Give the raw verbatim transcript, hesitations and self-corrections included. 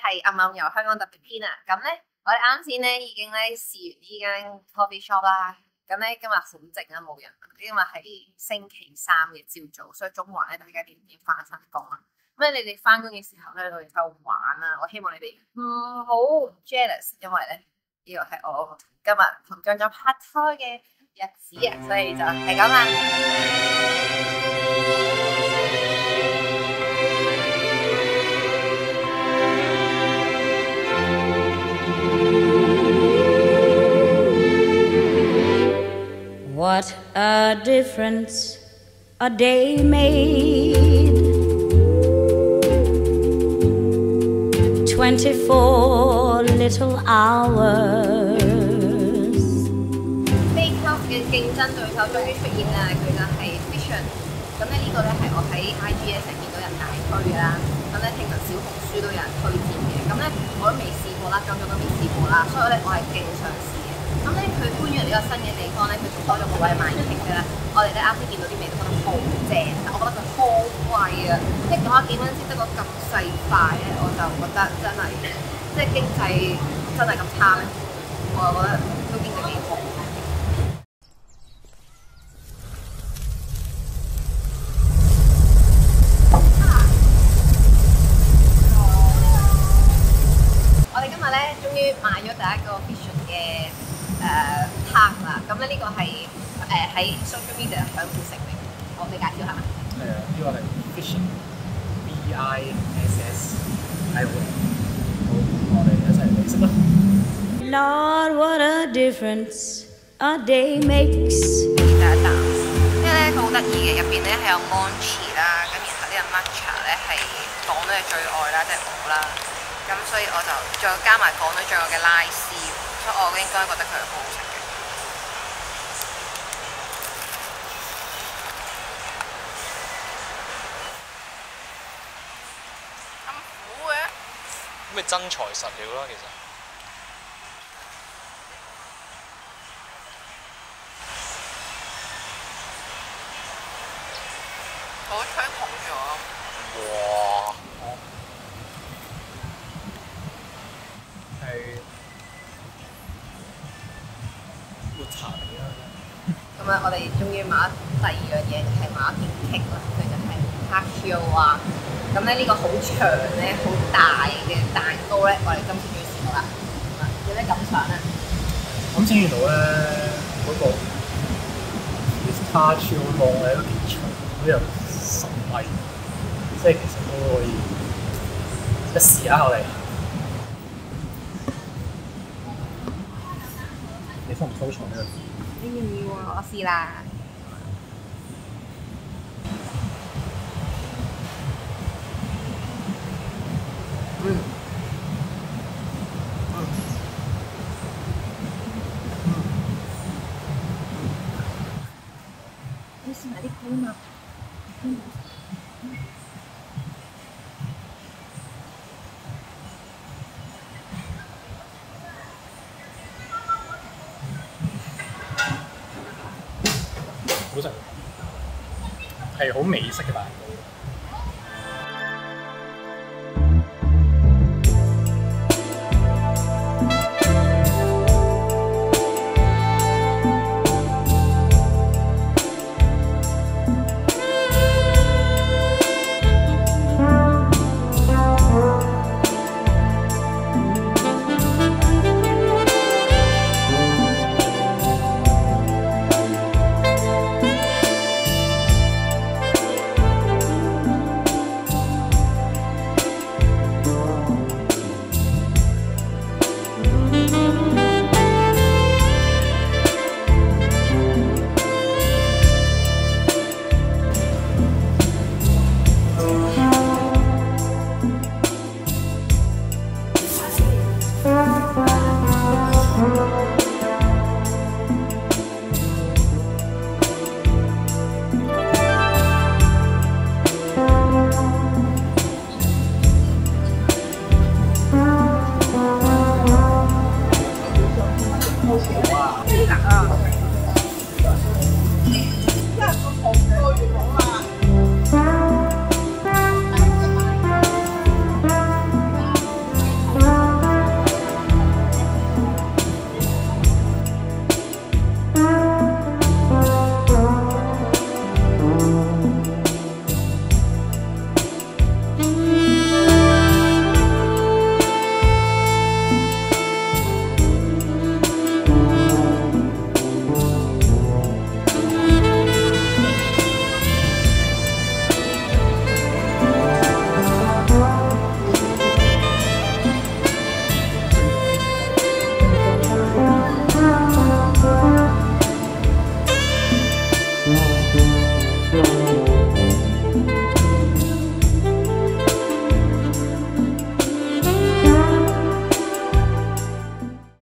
係暗暗遊香港特別篇啊！咁咧，我哋啱先咧已經咧試完呢間 coffee shop 啦。咁咧今日好靜啊，冇人。因為係星期三嘅朝早，所以中環咧大家點點翻新工啊？咁咧你哋翻工嘅時候咧，我哋喺度玩啊！我希望你哋唔好 jealous， 因為咧呢個係我今日同張張拍拖嘅日子啊，所以就係咁啦。 What a difference a day made. Twenty-four little hours. 飛級嘅競爭對手終於出現啦，佢就係 Vision。咁咧呢個咧係我喺 I G 咧成日見到人大推啦。咁咧聽聞小紅書都有人推薦嘅。咁咧我都未試過啦，張張都未試過啦，所以咧我係勁想試。咁咧佢搬咗嚟呢個新嘅地方咧，佢仲多咗個位賣 cake 嘅啦。我哋咧啱先見到啲味都覺得好正，但我覺得佢好貴啊！即係九啊幾蚊先得個咁細塊咧，我就覺得真係即係經濟真係咁差咩？我就覺得都經濟幾好。我哋今日咧終於買咗第一個 Vision 嘅誒 park 啦，咁咧呢個係誒喺 social media 享負盛名，我哋介紹下。 係啊，呢個係 Vision V I S S 係好，我哋一齊嚟食啦。 Lord, what a difference a day makes. 第一啖，因為咧佢好得意嘅，入邊咧係有 mochi 啦，咁然後呢個 matcha 咧係港女嘅最愛啦，即係我啦。咁所以我就再加埋港女最愛嘅拉絲，所以我應該覺得佢好好食嘅。咁苦嘅？ 咁咪真材實料啦，其實。 我吹紅咗。 哇！ 係抹茶嚟啦。 咁啊，我哋終於買咗第二樣嘢，就係買咗件 cake 啦，佢就係 Hachio 啊。咁咧呢個好長咧、好大嘅蛋糕咧，我哋今次終於試到啦。有咩感想啊？ 咁先見到咧嗰個 Hachio 望咧都幾長，都有十米，即係其實都可以一試下我哋。你收唔收藏呢個字？ 你要唔要啊？我試啦。嗯。嗯。嗯。你試埋啲 cream 啊！嗯。 好食，係好美式嘅蛋糕。